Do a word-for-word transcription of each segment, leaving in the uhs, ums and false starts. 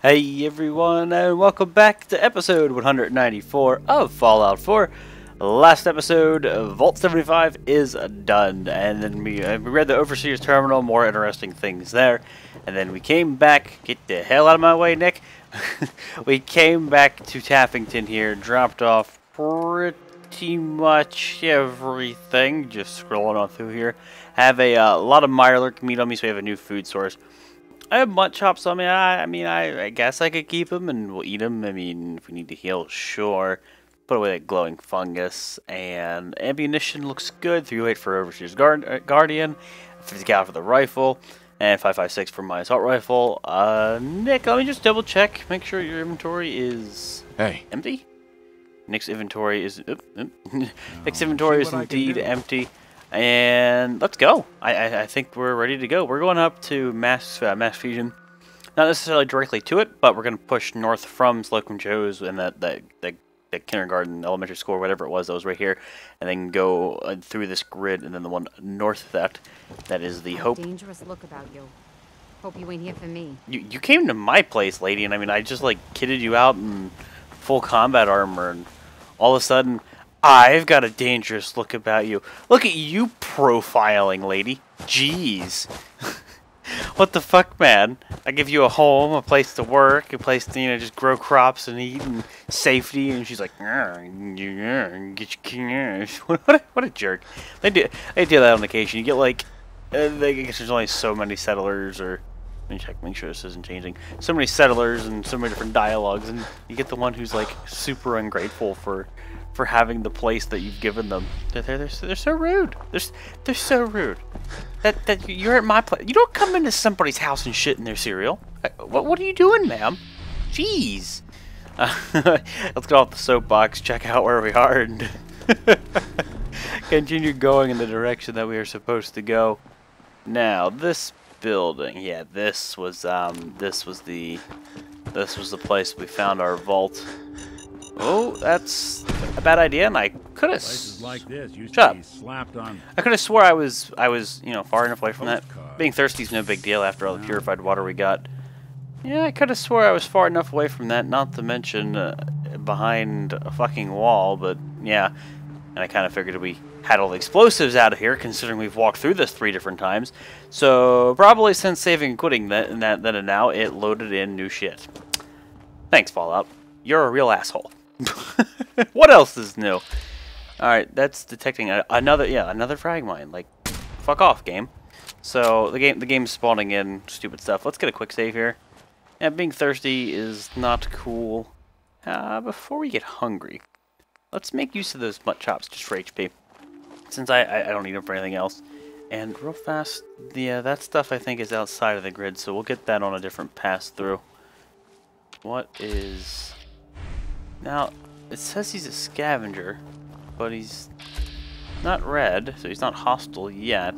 Hey everyone, and welcome back to episode one hundred ninety-four of Fallout four. Last episode, Vault seventy-five is done, and then we, uh, we read the Overseer's Terminal, more interesting things there, and then we came back, get the hell out of my way, Nick. We came back to Tappington here, dropped off pretty much everything, just scrolling on through here. Have a uh, lot of Mirelurk meat on me, so we have a new food source. I have mutt chops on me. I, I mean, I, I guess I could keep them and we'll eat them. I mean, if we need to heal, sure. Put away that glowing fungus. And ammunition looks good. three oh eight for Overseer's Guard, uh, Guardian. fifty cal for the rifle. And five five six for my assault rifle. Uh, Nick, let me just double check. Make sure your inventory is hey. empty. Nick's inventory is... Oop, oop. Nick's inventory is indeed empty. And let's go. I, I I think we're ready to go. We're going up to Mass uh, Mass Fusion, not necessarily directly to it, but we're going to push north from Slocum Joe's and that that that, that kindergarten, elementary school, whatever it was that was right here, and then go uh, through this grid, and then the one north of that, that is the Hope. Dangerous look about you. Hope you ain't here for me. You you came to my place, lady, and I mean I just like kitted you out in full combat armor, and all of a sudden. I've got a dangerous look about you. Look at you profiling, lady. Jeez. What the fuck, man? I give you a home, a place to work, a place to, you know, just grow crops and eat and safety, and she's like, get your what a, what a jerk. They do, they do that on occasion. You get like, uh, they, I guess there's only so many settlers, or, let me check, make sure this isn't changing. So many settlers and so many different dialogues, and you get the one who's like super ungrateful for for having the place that you've given them. They're, they're, they're, they're so rude. They're, they're so rude. That that you're at my place. You don't come into somebody's house and shit in their cereal. What, what are you doing, ma'am? Jeez. Uh, let's get off the soapbox, check out where we are, and continue going in the direction that we are supposed to go. Now, this building, yeah, this was, um, this was the, this was the place we found our vault. Oh, that's a bad idea, and I could have. Places like this used Shut to be slapped on. I could have swore I was, I was, you know, far enough away from that. Being thirsty is no big deal after all the purified water we got. Yeah, I could have swore I was far enough away from that. Not to mention uh, behind a fucking wall, but yeah. And I kind of figured we had all the explosives out of here, considering we've walked through this three different times. So probably since saving and quitting that, and that, then and now, it loaded in new shit. Thanks, Fallout. You're a real asshole. What else is new? Alright, that's detecting a, another, yeah, another frag mine. Like, fuck off, game. So, the game the game's spawning in stupid stuff. Let's get a quick save here. Yeah, being thirsty is not cool. Uh, before we get hungry, let's make use of those mutt chops just for H P. Since I, I, I don't need them for anything else. And real fast, the, uh, that stuff I think is outside of the grid, so we'll get that on a different pass through. What is... Now, it says he's a scavenger, but he's not red, so he's not hostile yet.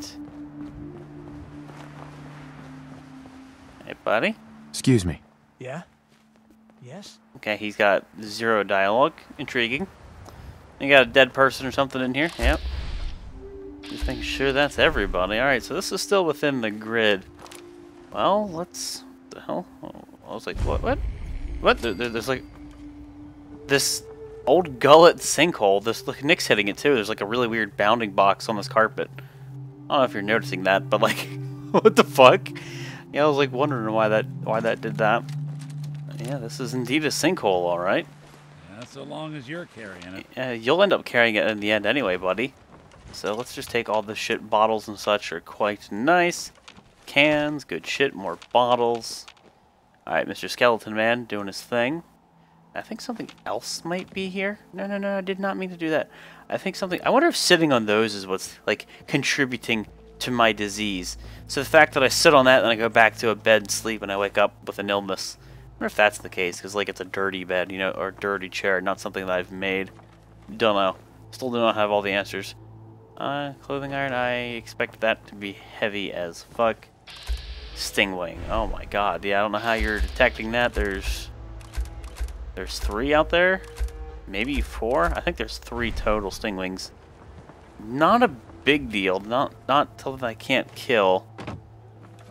Hey, buddy? Excuse me. Yeah? Yes? Okay, he's got zero dialogue. Intriguing. You got a dead person or something in here? Yep. Just making sure that's everybody. Alright, so this is still within the grid. Well, let's... What the hell? I was like, what? What? What? There, there, there's like... This old gullet sinkhole. This look, Nick's hitting it too. There's like a really weird bounding box on this carpet. I don't know if you're noticing that, but like, what the fuck? Yeah, I was like wondering why that why that did that. Yeah, this is indeed a sinkhole, all right. Yeah, so long as you're carrying it. Yeah, you'll end up carrying it in the end anyway, buddy. So let's just take all the shit. Bottles and such are quite nice. Cans, good shit. More bottles. All right, Mister Skeleton Man doing his thing. I think something else might be here. No, no, no, I did not mean to do that. I think something... I wonder if sitting on those is what's, like, contributing to my disease. So the fact that I sit on that and I go back to a bed and sleep and I wake up with an illness. I wonder if that's the case, because, like, it's a dirty bed, you know, or a dirty chair, not something that I've made. Don't know. Still do not have all the answers. Uh, clothing iron, I expect that to be heavy as fuck. Stingwing. Oh my god. Yeah, I don't know how you're detecting that. There's... There's three out there? Maybe four? I think there's three total stingwings. Not a big deal. Not not something I can't kill.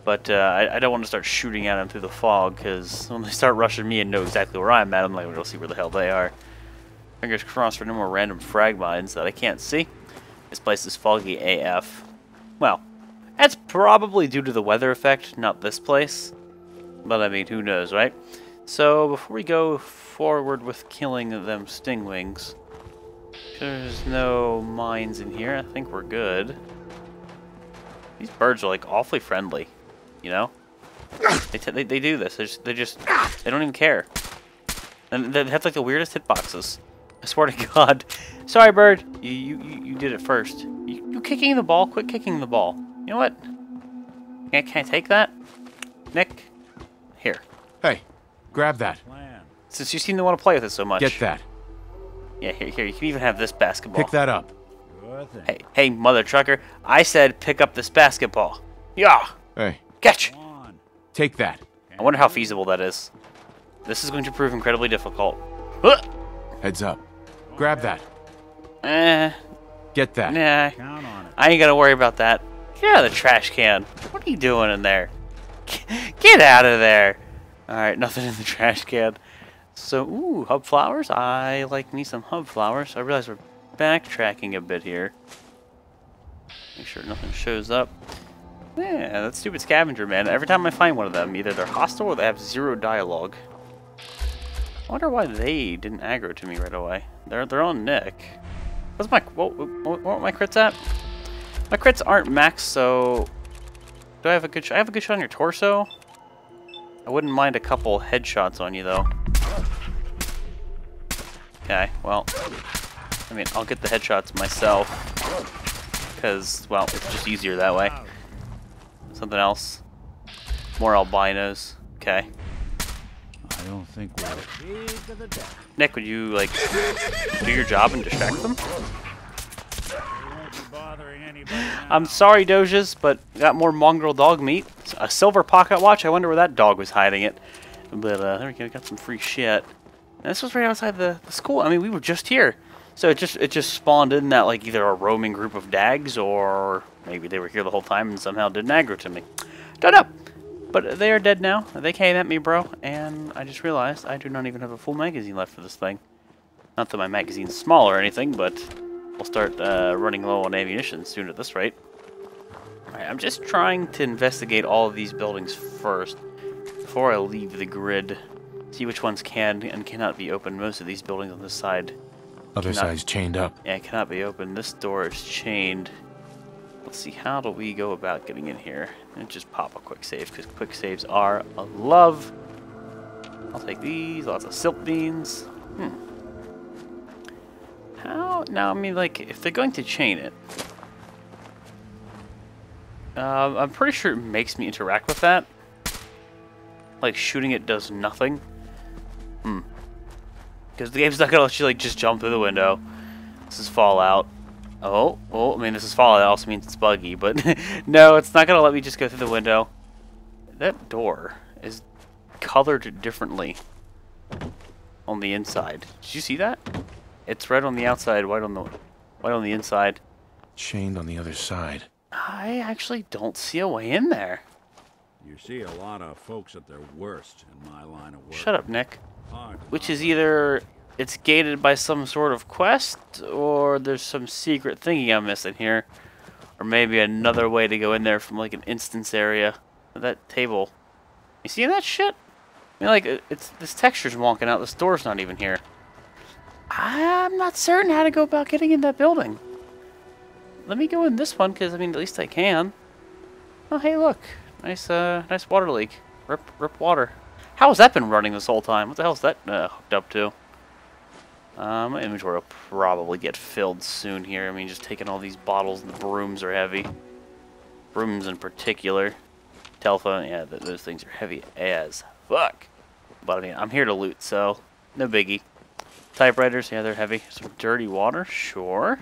But uh, I, I don't want to start shooting at them through the fog, because when they start rushing me and know exactly where I'm at, I'm like, we'll see where the hell they are. Fingers crossed for no more random frag mines that I can't see. This place is foggy A F. Well, that's probably due to the weather effect, not this place. But I mean, who knows, right? So before we go forward with killing them stingwings, there's no mines in here. I think we're good. These birds are like awfully friendly, you know? They, t they, they do this. They just, they just, they don't even care. And they have like the weirdest hitboxes. I swear to God. Sorry, bird. You, you, you did it first. You, you kicking the ball? Quit kicking the ball. You know what? Can I, can I take that? Nick? Here. Hey, grab that. Since you seem to want to play with it so much. Get that. Yeah, here, here. You can even have this basketball. Pick that up. Hey, hey, mother trucker. I said pick up this basketball. Yeah. Hey. Catch. Take that. I wonder how feasible that is. This is going to prove incredibly difficult. Huh. Heads up. Grab that. Eh. Get that. Nah. Count on it. I ain't gonna worry about that. Get out of the trash can. What are you doing in there? Get out of there. Alright, nothing in the trash can. So, ooh, hub flowers. I like me some hub flowers. I realize we're backtracking a bit here. Make sure nothing shows up. Yeah, that stupid scavenger, man. Every time I find one of them, either they're hostile or they have zero dialogue. I wonder why they didn't aggro to me right away. They're they're on Nick. What's my what, what, what are my crits at? My crits aren't max, so do I have a good shot? I have a good shot on your torso. I wouldn't mind a couple headshots on you though. Okay, well, I mean, I'll get the headshots myself because, well, it's just easier that way. Something else. More albinos. Okay. I don't think we're Nick, would you, like, do your job and distract them? I'm sorry, Doges, but got more mongrel dog meat. A silver pocket watch. I wonder where that dog was hiding it. But, uh, there we go. Got some free shit. And this was right outside the, the school. I mean, we were just here. So it just it just spawned in that, like, either a roaming group of dags or maybe they were here the whole time and somehow didn't aggro to me. Don't know. But they are dead now. They came at me, bro. And I just realized I do not even have a full magazine left for this thing. Not that my magazine's small or anything, but we'll start uh, running low on ammunition soon at this rate. Alright, I'm just trying to investigate all of these buildings first before I leave the grid. See which ones can and cannot be opened. Most of these buildings on this side. Other Cannot- side's chained up. Yeah, it cannot be opened. This door is chained. Let's see, how do we go about getting in here? And just pop a quick save, because quick saves are a love. I'll take these. Lots of silk beans. Hmm. How? Now, I mean, like, if they're going to chain it, uh, I'm pretty sure it makes me interact with that. Like, shooting it does nothing. Hmm. Because the game's not gonna let you, like, just jump through the window. This is Fallout. Oh, oh, I mean, this is Fallout. That also means it's buggy, but no, it's not gonna let me just go through the window. That door is colored differently on the inside. Did you see that? It's red on the outside, white on the white on the inside. Chained on the other side. I actually don't see a way in there. You see a lot of folks at their worst in my line of work. Shut up, Nick. Hard to Which is operate. either it's gated by some sort of quest, or there's some secret thingy I'm missing here. Or maybe another way to go in there from like an instance area. That table. You see that shit? I mean, like, it- it's this texture's wonking out. This door's not even here. I'm not certain how to go about getting in that building. Let me go in this one, because, I mean, at least I can. Oh, hey, look. Nice, uh, nice water leak. Rip, rip water. How has that been running this whole time? What the hell is that uh, hooked up to? Uh, my inventory will probably get filled soon here. I mean, just taking all these bottles and the brooms are heavy. Brooms in particular. Telephone, yeah, th those things are heavy as fuck. But I mean, I'm here to loot, so no biggie. Typewriters, yeah, they're heavy. Some dirty water, sure.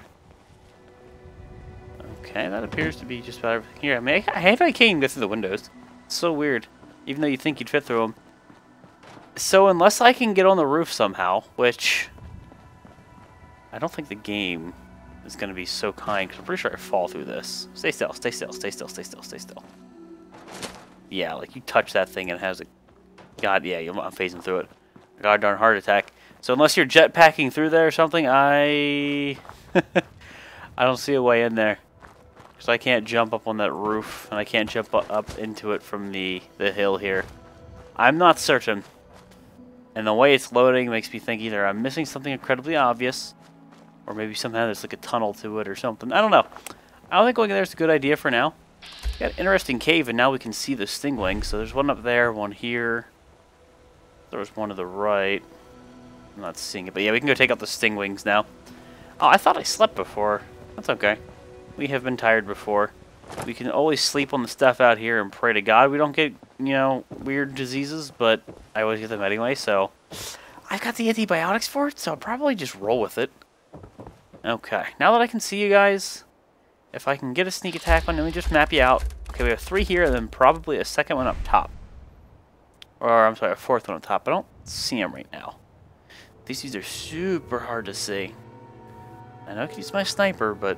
Okay, that appears to be just about everything here. I mean, I, I, I can't even go through the windows. It's so weird. Even though you think you'd fit through them. So unless I can get on the roof somehow, which I don't think the game is going to be so kind, because I'm pretty sure I fall through this. Stay still, stay still, stay still, stay still, stay still. yeah, like you touch that thing and it has a... God, yeah, I'm phasing through it. A god darn heart attack. So unless you're jetpacking through there or something, I... I don't see a way in there. Because I can't jump up on that roof, and I can't jump up into it from the, the hill here. I'm not certain. And the way it's loading makes me think either I'm missing something incredibly obvious, or maybe somehow there's like a tunnel to it or something. I don't know. I don't think going in there is a good idea for now. Got an interesting cave, and now we can see the stingwing. So there's one up there, one here. There was one to the right. I'm not seeing it, but yeah, we can go take out the stingwings now. Oh, I thought I slept before. That's okay. We have been tired before. We can always sleep on the stuff out here and pray to God we don't get, you know, weird diseases, but I always get them anyway, so... I've got the antibiotics for it, so I'll probably just roll with it. Okay, now that I can see you guys, if I can get a sneak attack one, let me just map you out. Okay, we have three here, and then probably a second one up top. Or, I'm sorry, a fourth one up top. I don't see them right now. These dudes are super hard to see. I know I can use my sniper, but...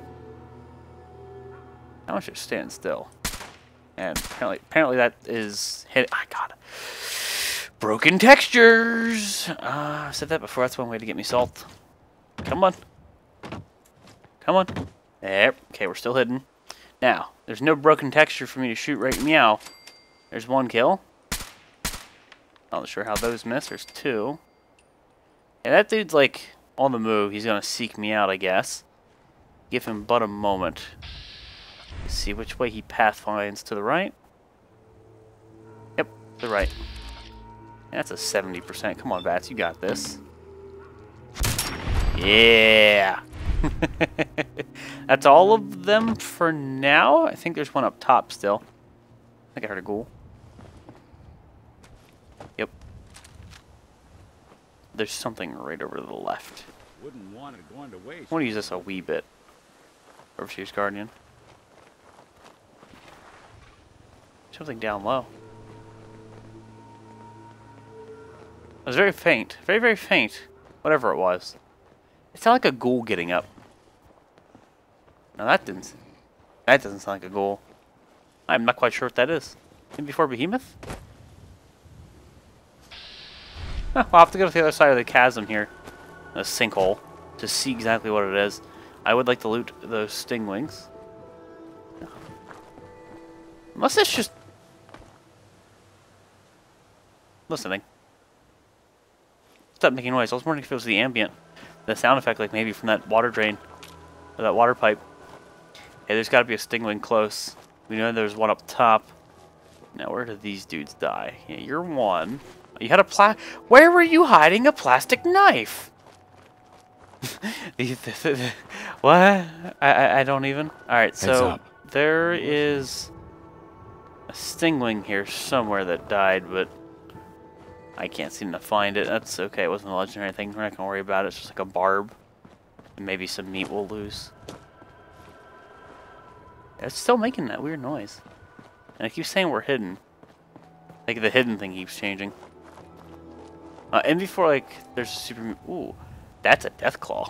I want you to stand still. And apparently, apparently that is hit. I got it. Broken textures. Uh, I said that before. That's one way to get me salt. Come on. Come on. There. Okay, we're still hidden. Now, there's no broken texture for me to shoot right meow. There's one kill. Not sure how those miss. There's two. Yeah, that dude's like on the move. He's gonna seek me out, I guess. Give him but a moment. See which way he pathfinds. To the right? Yep, to the right. That's a seventy percent. Come on, Bats, you got this. Yeah! That's all of them for now. I think there's one up top still. I think I heard a ghoul. Yep. There's something right over to the left. Wouldn't want it going to waste. I want to use this a wee bit. Overseer's Guardian. Something down low. It was very faint. Very, very faint. Whatever it was. It sounded like a ghoul getting up. No, that didn't... That doesn't sound like a ghoul. I'm not quite sure what that is. Maybe before Behemoth? Huh, I'll have to go to the other side of the chasm here. A sinkhole. To see exactly what it is. I would like to loot those stingwings. Unless it's just... listening. Stop making noise. I was wondering if it was the ambient. The sound effect, like maybe from that water drain. Or that water pipe. Hey, there's got to be a stingwing close. We know there's one up top. Now, where did these dudes die? Yeah, you're one. You had a pla- Where were you hiding a plastic knife? What? I, I, I don't even. Alright, so there is a stingwing here somewhere that died, but I can't seem to find it. That's okay. It wasn't a legendary thing. We're not going to worry about it. It's just like a barb. And maybe some meat we'll lose. It's still making that weird noise. And I keep saying we're hidden. Like the hidden thing keeps changing. Uh, and before, like, there's a super... Ooh, that's a Deathclaw.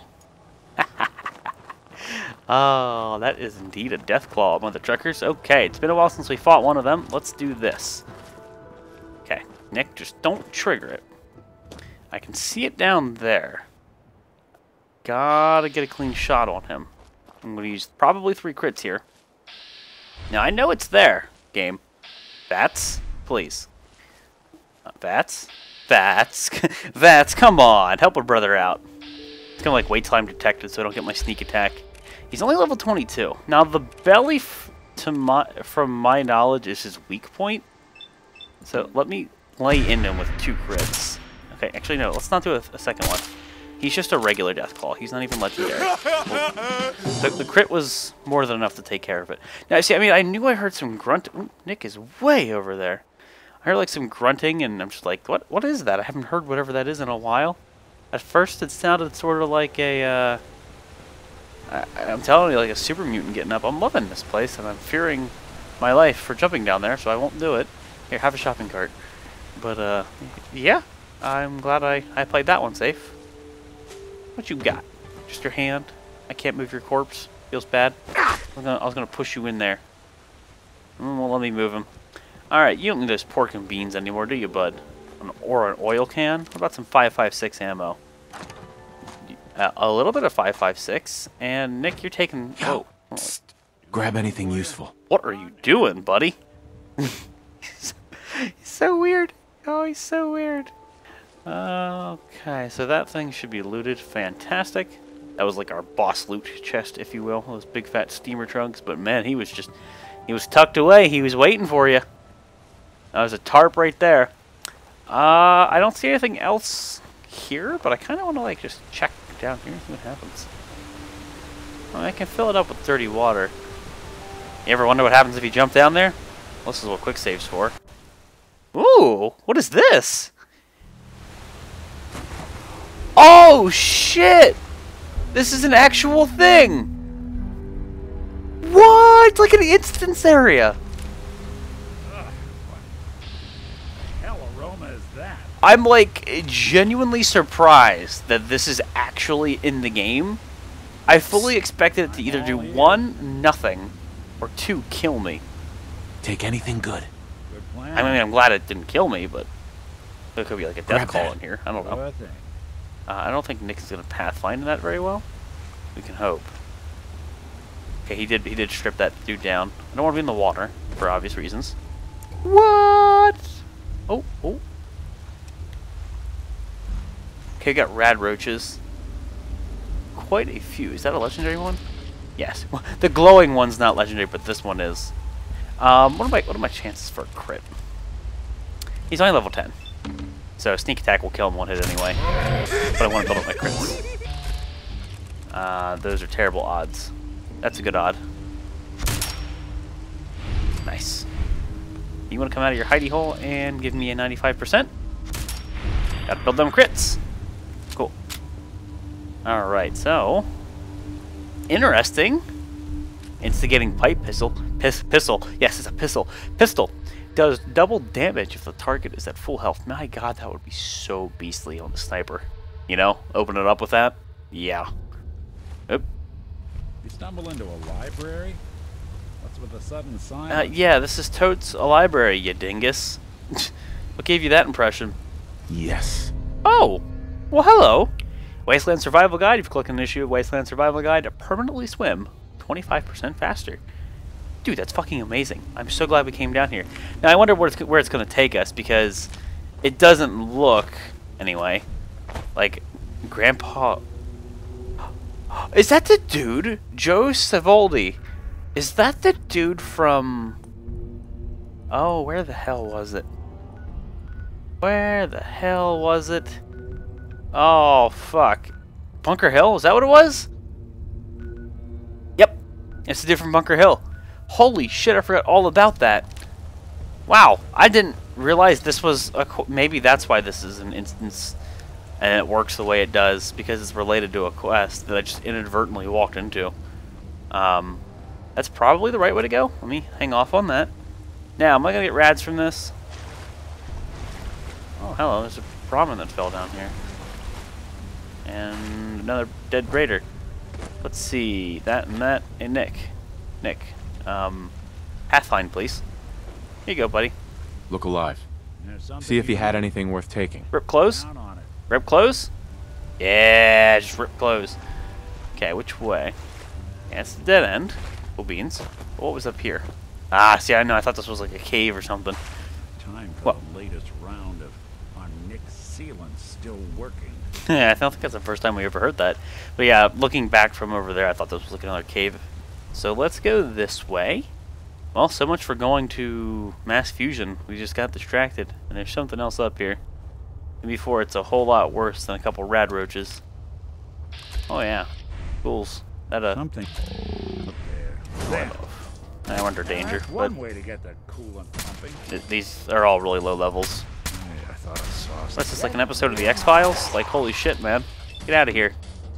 Oh, that is indeed a Deathclaw. One of the truckers. Okay, it's been a while since we fought one of them. Let's do this. Okay, Nick, just don't trigger it. I can see it down there. Gotta get a clean shot on him. I'm gonna use probably three crits here. Now, I know it's there, game. Bats, please. Uh, bats? Bats. Bats, come on. Help a brother out. It's gonna like wait till I'm detected so I don't get my sneak attack. He's only level twenty-two. Now, the belly, f to my, from my knowledge, is his weak point. So, let me lay in him with two crits. Okay, actually, no. Let's not do a, a second one. He's just a regular Deathclaw. He's not even legendary. the, the crit was more than enough to take care of it. Now, see, I mean, I knew I heard some grunt. Ooh, Nick is way over there. I heard like some grunting, and I'm just like, what? What is that? I haven't heard whatever that is in a while. At first, it sounded sort of like a, uh, I, I'm telling you, like a super mutant getting up. I'm loving this place, and I'm fearing my life for jumping down there, so I won't do it. Here, have a shopping cart. But, uh, yeah, I'm glad I, I played that one safe. What you got? Just your hand? I can't move your corpse. Feels bad. I was gonna, I was gonna push you in there. Mm, well, let me move him. Alright, you don't need those pork and beans anymore, do you, bud? An, or an oil can? What about some five five six ammo? Uh, a little bit of five five six. And Nick, you're taking... Yo, Oh. psst. Grab anything useful. What are you doing, buddy? he's, he's so weird. Oh, he's so weird. Uh, okay, so that thing should be looted. Fantastic. That was like our boss loot chest, if you will. Those big fat steamer trunks. But man, he was just... He was tucked away. He was waiting for you. That was a tarp right there. Uh, I don't see anything else here, but I kind of want to like just check down here and see what happens. Well, I can fill it up with dirty water. You ever wonder what happens if you jump down there? Well, this is what quick save's for. Ooh, what is this? Oh shit! This is an actual thing. What? It's like an instance area. Hell aroma is that? I'm like genuinely surprised that this is actually in the game. I fully expected it to either do one, nothing, or two, kill me. Take anything good. Good plan. I mean, I'm glad it didn't kill me, but there could be like a death Grab call that. in here. I don't know. Sure thing. Uh, I don't think Nick's gonna pathfind that very well. We can hope. Okay, he did. He did strip that dude down. I don't want to be in the water for obvious reasons. What? Oh, oh. Okay, we got rad roaches. Quite a few. Is that a legendary one? Yes. The glowing one's not legendary, but this one is. Um, what are my what are my chances for a crit? He's only level ten, so sneak attack will kill him one hit anyway. But I want to build up my crits. Uh, those are terrible odds. That's a good odd. Nice. You want to come out of your hidey hole and give me a ninety-five percent? Gotta build them crits. Cool. Alright, so... Interesting. Instigating pipe pistol. Pis pistol. Yes, it's a pistol. Pistol. Does double damage if the target is at full health. My god, that would be so beastly on the sniper. You know? Open it up with that? Yeah. Oop. You stumble into a library? What's with the sudden silence? Uh, yeah, this is totes a library, you dingus. What gave you that impression? Yes. Oh! Well, hello! Wasteland Survival Guide. If you click on the issue of Wasteland Survival Guide to permanently swim twenty-five percent faster. Dude, that's fucking amazing. I'm so glad we came down here. Now, I wonder where it's, where it's going to take us, because it doesn't look, anyway, like Grandpa... Is that the dude? Joe Savoldi. Is that the dude from... Oh, where the hell was it? Where the hell was it? Oh, fuck. Bunker Hill? Is that what it was? Yep. It's the dude from Bunker Hill. Holy shit, I forgot all about that. Wow, I didn't realize this was a... Qu maybe that's why this is an instance and it works the way it does, because it's related to a quest that I just inadvertently walked into. Um, that's probably the right way to go. Let me hang off on that. Now, am I going to get rads from this? Oh, hello, there's a Brahmin that fell down here. And another dead raider. Let's see, that and that, and Nick. Nick, um, Pathfind, please. Here you go, buddy. Look alive. There's something See if you you had can anything worth taking. Rip clothes? count on it. Rip clothes? Yeah, just rip clothes. Okay, which way? Yeah, it's the dead end. Cool beans. What was up here? Ah, see, I know. I thought this was like a cave or something. Time for What? the latest round of our Nick sealant still working. Yeah, I don't think that's the first time we ever heard that. But yeah, looking back from over there, I thought this was like another cave. So let's go this way. Well, so much for going to Mass Fusion. We just got distracted. And there's something else up here. And before, it's a whole lot worse than a couple rad roaches. Oh yeah. Ghouls. That uh, Something up there. There. I'm under danger. That's But one way to get the coolant pumping. th these are all really low levels. Hey, I thought I saw That's just like an episode of the X-Files? Like, holy shit, man. Get out of here.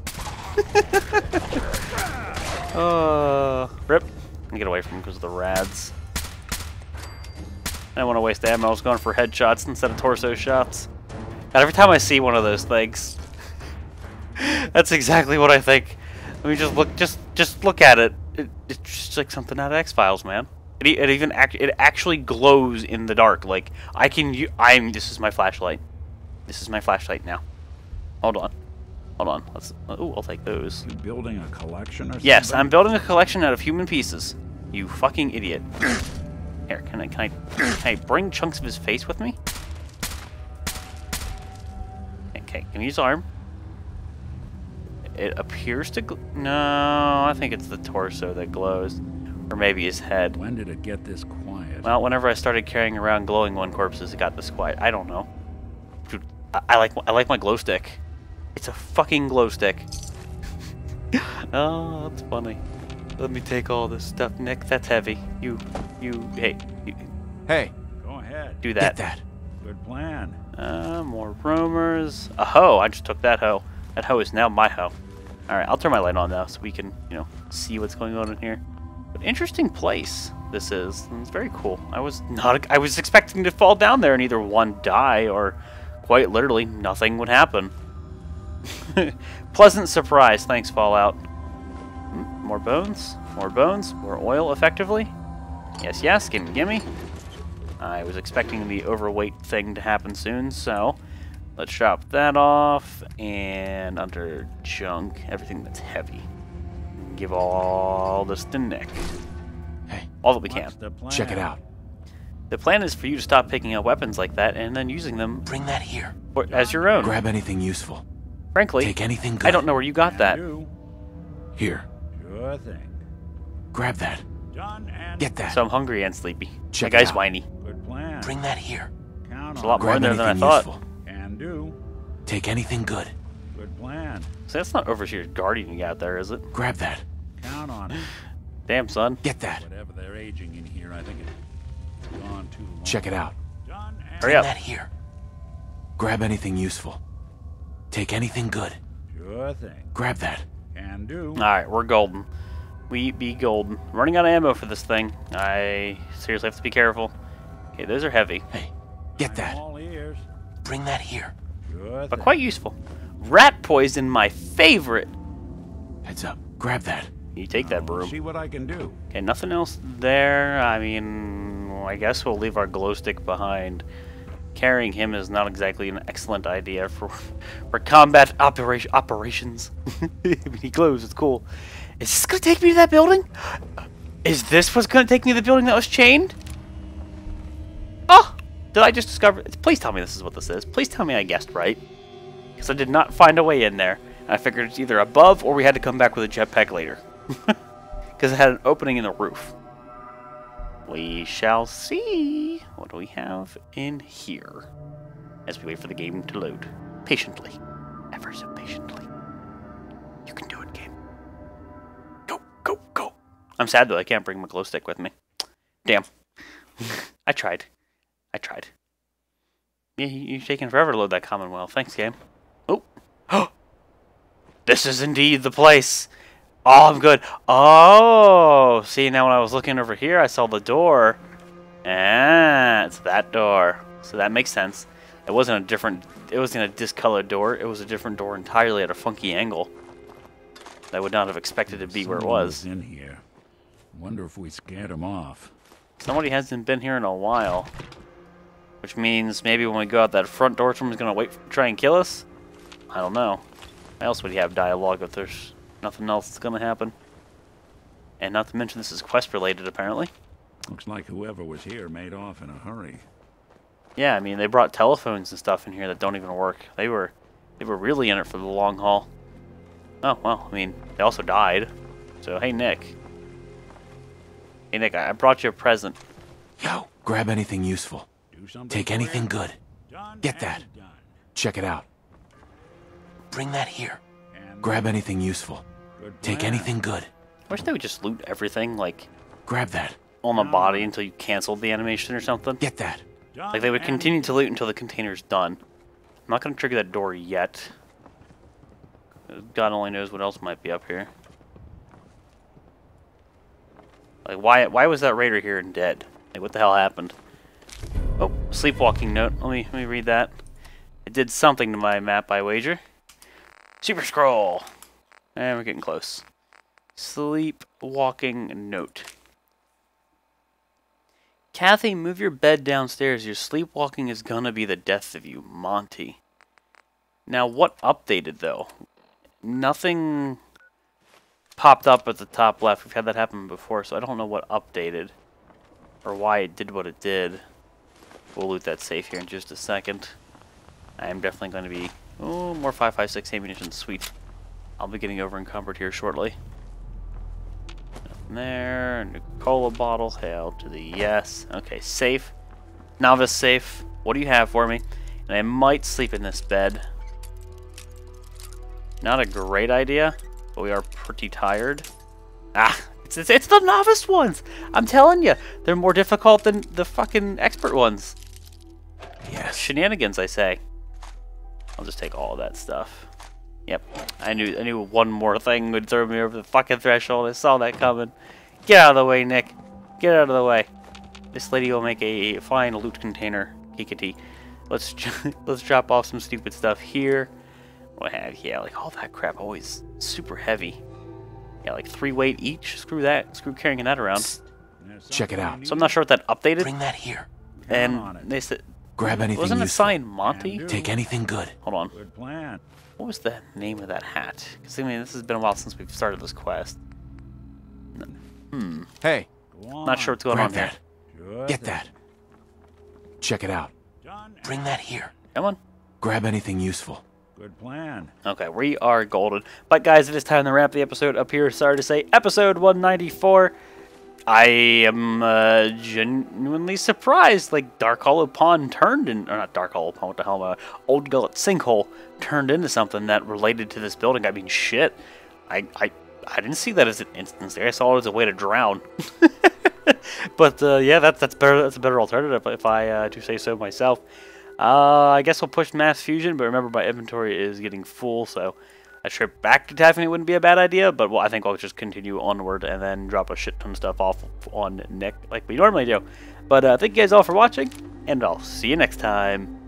uh, rip. Get away from him because of the rads. I don't want to waste ammo. I was going for headshots instead of torso shots. And every time I see one of those things, that's exactly what I think. Let me just look. Just, just look at it. it. It's just like something out of X-Files, man. It, e- it even act it actually glows in the dark. Like I can. u- I'm. This is my flashlight. This is my flashlight now. Hold on. Hold on. Let's. Oh, I'll take those. You building a collection or something? Yes, I'm building a collection out of human pieces. You fucking idiot. Here, can I can I can I bring chunks of his face with me? Okay, can we use arm? It appears to gl- no, I think it's the torso that glows. Or maybe his head. When did it get this quiet? Well, whenever I started carrying around glowing one corpses, it got this quiet. I don't know. Dude, I, I like I like my glow stick. It's a fucking glow stick. Oh, that's funny. Let me take all this stuff, Nick. That's heavy. You, you, hey, you, Hey, Go ahead. do get that. that. Good plan. Uh, more roamers. A hoe. I just took that hoe. That hoe is now my hoe. All right, I'll turn my light on now so we can, you know, see what's going on in here. But interesting place this is. It's very cool. I was not. I was expecting to fall down there and either one die or, quite literally, nothing would happen. Pleasant surprise. Thanks, Fallout. Hmm, more bones. More bones. More oil, effectively. Yes, yes. Gimme, gimme. I was expecting the overweight thing to happen soon, so let's chop that off. And under junk, everything that's heavy. Give all this to Nick. Hey, All that we can. What's the plan? check it out. The plan is for you to stop picking up weapons like that and then using them Bring that here. for, as your own. Grab anything useful. Frankly, Take anything good. I don't know where you got that. Do. Here, Sure thing. grab that. Done and Get that. So I'm hungry and sleepy. Check My it guy's out. whiny. good plan. Bring that here. Count There's on a lot it. more in Grab there anything than I thought. useful. Can do. Take anything good. Good plan. So that's not Overseer's Guardian you got there, is it? Grab that. Count on it. Damn, son. Get that. Whatever they're aging in here, I think it's gone too long. Check it out. Done and Hurry up. That here. Grab anything useful. Take anything good. Sure thing. Grab that. Can do. Alright, we're golden. We be golden. Running out of ammo for this thing. I seriously have to be careful. Okay, those are heavy, Hey, get I'm that. all ears. Bring that here. Sure but thing. quite useful. Rat poison, my favorite. Heads up. Grab that. You take that I'll broom. See what I can do. Okay, nothing else there. I mean, I guess we'll leave our glow stick behind. Carrying him is not exactly an excellent idea for for combat operation operations. I mean, he glows. It's cool. Is this gonna take me to that building? Is this what's gonna take me to the building that was chained? Oh, did I just discover? Please tell me this is what this is. Please tell me I guessed right, because I did not find a way in there. I figured it's either above or we had to come back with a jetpack later, because it had an opening in the roof. We shall see. What do we have in here? As we wait for the game to load. Patiently. Ever so patiently. You can do it, game. Go, go, go. I'm sad though, I can't bring my glow stick with me. Damn. I tried. I tried. Yeah, you- you're taking forever to load that Commonwealth. Thanks, game. Oh. This is indeed the place. Oh, I'm good. Oh, see, now when I was looking over here, I saw the door. Ah, it's that door. So that makes sense. It wasn't a different, it wasn't a discolored door. It was a different door entirely at a funky angle. I would not have expected to be where it Someone was. in here. Wonder if we scared him off. Somebody hasn't been here in a while. Which means maybe when we go out that front door, someone's going to wait, try and kill us? I don't know. Why else would he have dialogue if there's nothing else that's going to happen? And not to mention this is quest related, apparently. Looks like whoever was here made off in a hurry. Yeah, I mean, they brought telephones and stuff in here that don't even work. They were they were really in it for the long haul. Oh, well, I mean, they also died. So, hey, Nick. Hey, Nick, I I brought you a present. Yo, grab anything useful. Do something Take for anything you? good. Done Get and that. done. Check it out. Bring that here. And Grab anything useful. good Take plan. anything good. I wish they would just loot everything, like, Grab that. on the body until you canceled the animation or something. Get that. Done Like, they would and continue to loot until the container's done. I'm not going to trigger that door yet. God only knows what else might be up here. Like, why why was that raider here and dead? Like, what the hell happened? Oh, sleepwalking note. Let me, let me read that. It did something to my map, I wager. Super scroll. And we're getting close. Sleepwalking note. Kathy, move your bed downstairs. Your sleepwalking is gonna be the death of you, Monty. Now, what updated, though? Nothing popped up at the top left. We've had that happen before, so I don't know what updated. Or why it did what it did. We'll loot that safe here in just a second. I am definitely going to be... Oh, more five five six ammunition. Sweet. I'll be getting over encumbered here shortly. Nothing there. New cola bottle. Hail to the yes. Okay, safe. Novice safe. What do you have for me? And I might sleep in this bed. Not a great idea, but we are pretty tired. Ah, it's, it's, it's the novice ones! I'm telling you, they're more difficult than the fucking expert ones. Yes. Shenanigans, I say. I'll just take all of that stuff. Yep, I knew I knew one more thing would throw me over the fucking threshold. I saw that coming. Get out of the way, Nick. Get out of the way. This lady will make a fine loot container. Kikati. Let's let's drop off some stupid stuff here. What I have, yeah, like all that crap always super heavy. Yeah, like three weight each. Screw that. Screw carrying that around. Check it out. So I'm not sure what that updated. Bring that here. And they said, Grab anything wasn't it useful. signed Monty? Take anything good. Hold on. Good plan. What was the name of that hat? Because I mean, this has been a while since we've started this quest. Hmm. Hey, Go on. Not sure what's going grab on here. that. Sure Get thing. that. Check it out. Done. Bring that here. Come on. Grab anything useful. Good plan. Okay, we are golden. But guys, it is time to wrap the episode up here. Sorry to say, episode one ninety-four. I am uh, genuinely surprised. Like, Dark Hollow Pond turned in... Or not Dark Hollow Pond, what the hell? Uh, Old Gullet Sinkhole turned into something that related to this building. I mean, shit. I, I, I didn't see that as an instance there. I saw it as a way to drown. But, uh, yeah, that's, that's, better, that's a better alternative if I uh, do say so myself. Uh, I guess I'll push Mass Fusion, but remember my inventory is getting full, so a trip back to Taffy wouldn't be a bad idea, but well, I think I'll just continue onward and then drop a shit ton of stuff off on Nick like we normally do. But uh, thank you guys all for watching, and I'll see you next time.